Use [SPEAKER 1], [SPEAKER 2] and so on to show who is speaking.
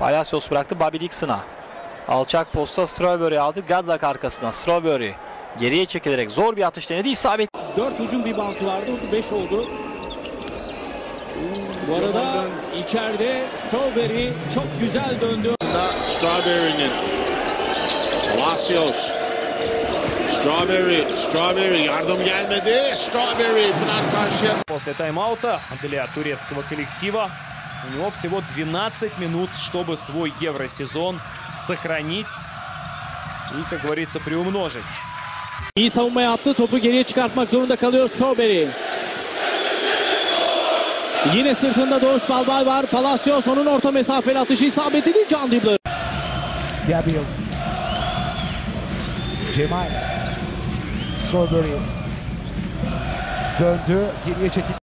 [SPEAKER 1] Palacios bıraktı Bobby Dixon'a. Alçak posta Strawberry aldı. Godlock arkasına. Strawberry geriye çekilerek zor bir atış denedi. İsabet.
[SPEAKER 2] 4 hücum reboundu vardı. 5 oldu. Bu arada içeride Strawberry çok güzel döndü.
[SPEAKER 3] Strawberry'nin Palacios. Strawberry yardım gelmedi. Strawberry Pınar karşıya.
[SPEAKER 4] После тайм-аута для турецкого коллектива у него всего 12 минут, чтобы свой евросезон сохранить и, как говорится, приумножить.
[SPEAKER 2] İyi savunma yaptı. Topu geriye çıkartmak zorunda kalıyor Strawberry. Yine sırtında Doğuş Balbay var. Palacios onun orta mesafeli atışı isabetli değil. Can Dibbler.
[SPEAKER 5] Gabriel. Cemal. Strawberry. Döndü. Geriye çekildi.